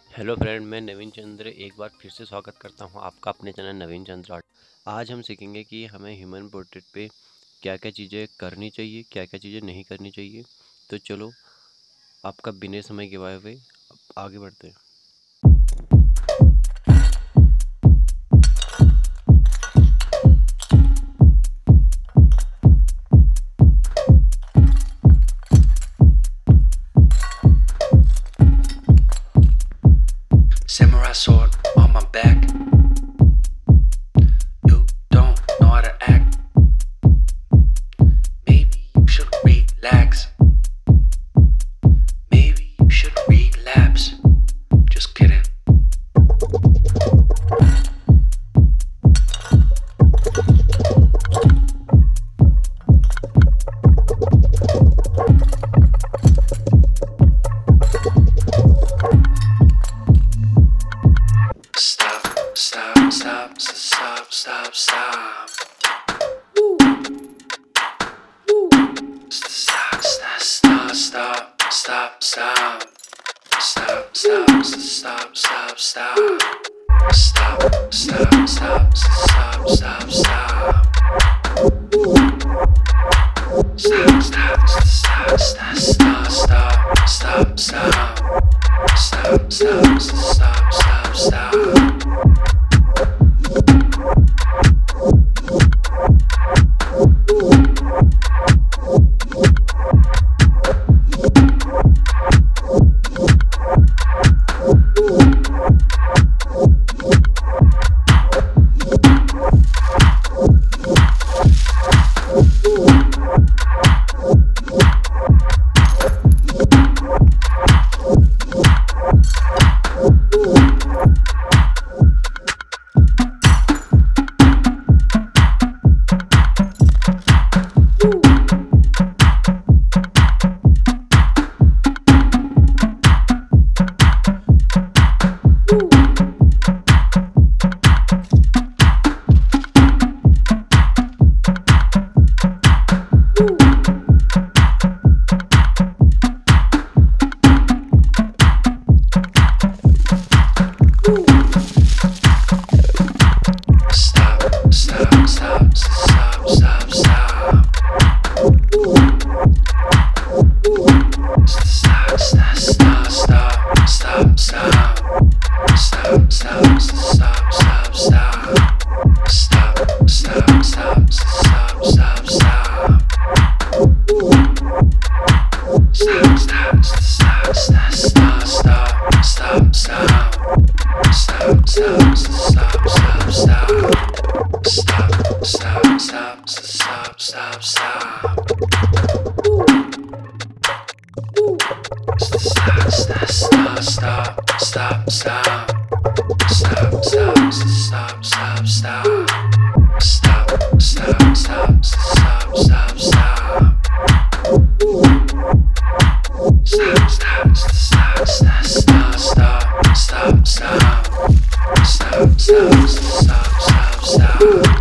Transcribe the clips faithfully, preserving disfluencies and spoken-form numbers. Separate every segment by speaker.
Speaker 1: Hello friend, मैं नवीन चंद्र एक बार फिर से स्वागत करता हूं आपका अपने चैनल नवीन चंद्र आर्ट। आज हम सीखेंगे कि हमें ह्यूमन पोर्ट्रेट पे क्या क्या चीज़ें करनी चाहिए, क्या क्या चीज़ें नहीं करनी चाहिए। तो चलो आपका बिना समय गवाए हुए आगे बढ़ते हैं।
Speaker 2: Samurai sword on my back. You don't know how to act. Maybe you should relax. Maybe you should relapse. Just kidding. Stop, stop, stop, stop, stop, stop. Stop, stop, stop, stop, stop, stop. Stop, stop, stop, stop, stop. Stop, stop, stop, stop, stop, stop. Stop, stop, stop, stop, stop, stop, stop, stop. Stop, stop, stop, stop, stop. Stop, stop, stop, stop, stop, stop. Stop, stop, stop, stop, stop, stop. Stop, stop, stop, stop, stop. Stop, stop, stop, stop, stop, stop. Stop, stop, stop, stop, stop, stop, stop, stop. Stop, stop, stop, stop, stop. Stop, stop, stop, stop, stop, stop. Stop, stop, stop, stop, stop, stop. Stop, stop, stop, stop, stop. Stop, stop, stop, stop, stop, stop. Stop, stop, stop, stop, stop, stop, stop, stop. Stop, stop, stop, stop, stop.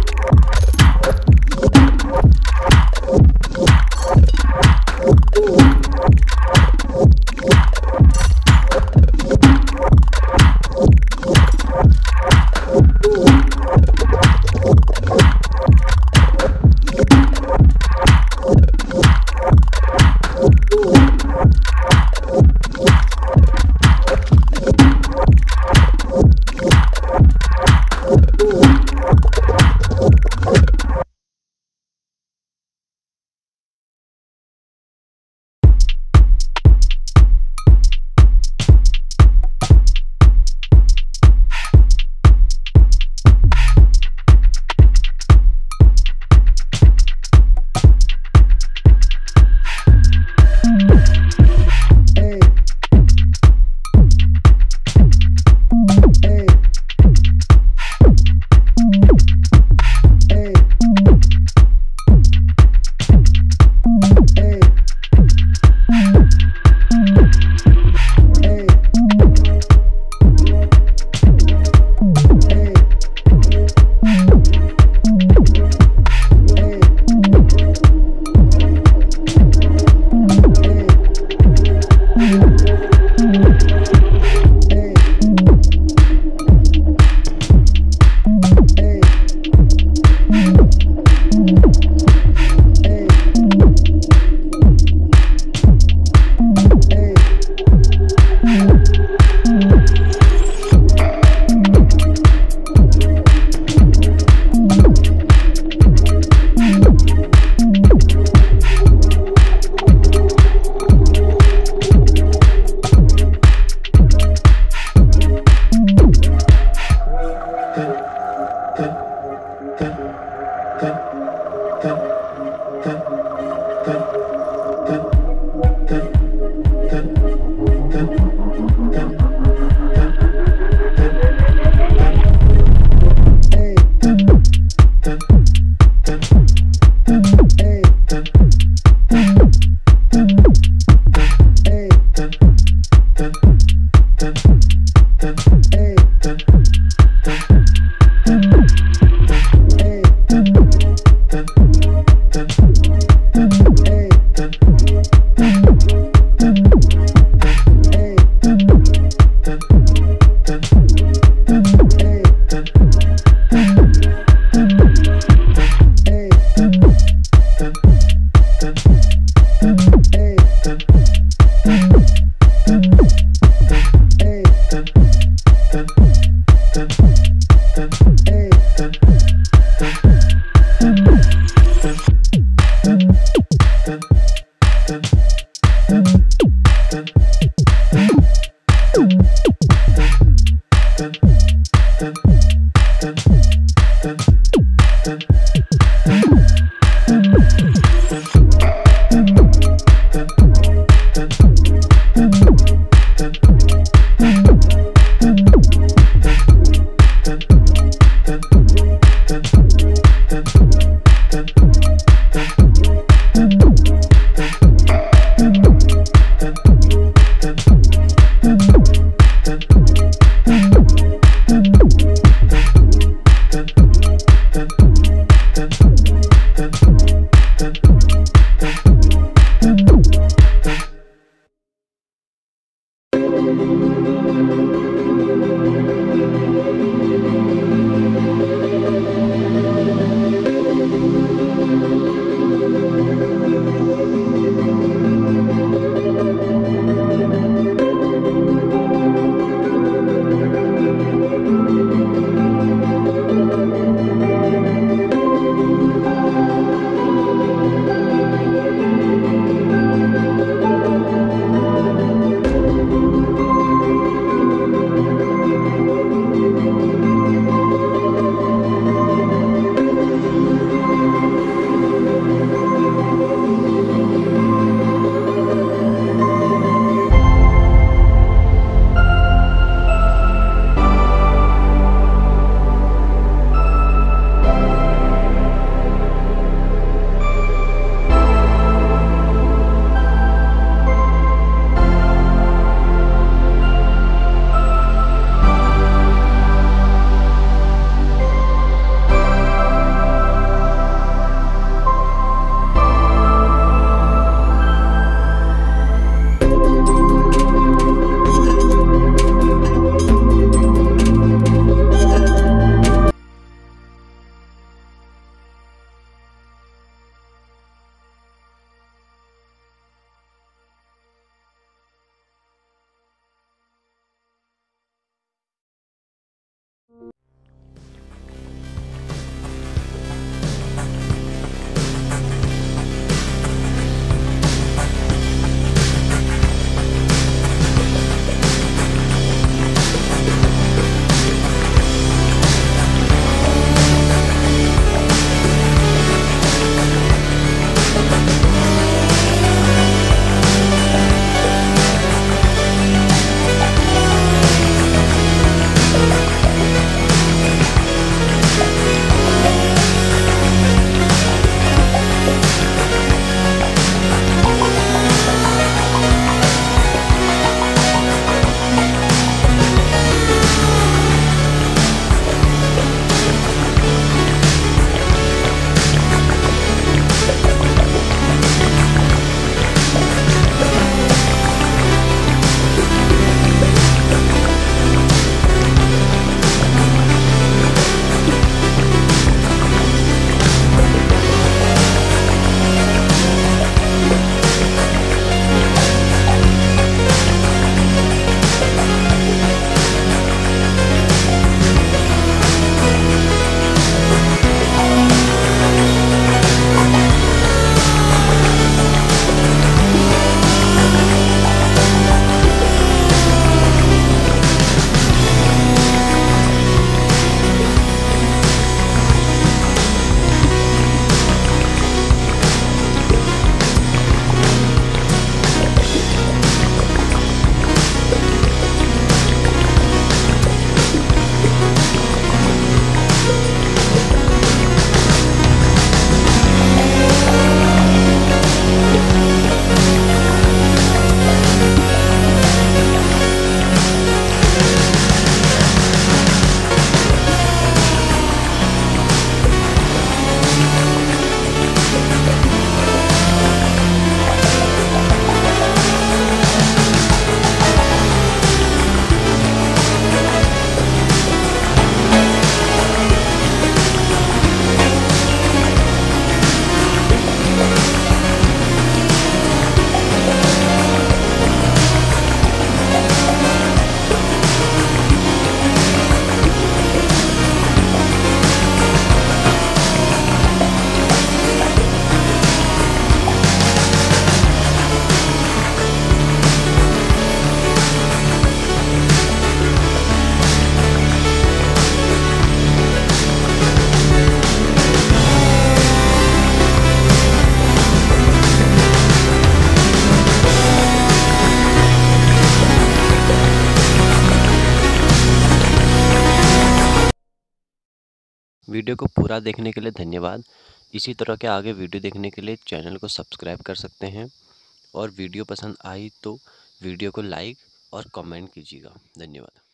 Speaker 1: Video को पूरा देखने के लिए धन्यवाद। इसी तरह के आगे वीडियो देखने के लिए चैनल को सब्सक्राइब कर सकते हैं और वीडियो पसंद आई तो वीडियो को लाइक और कमेंट कीजिएगा। धन्यवाद।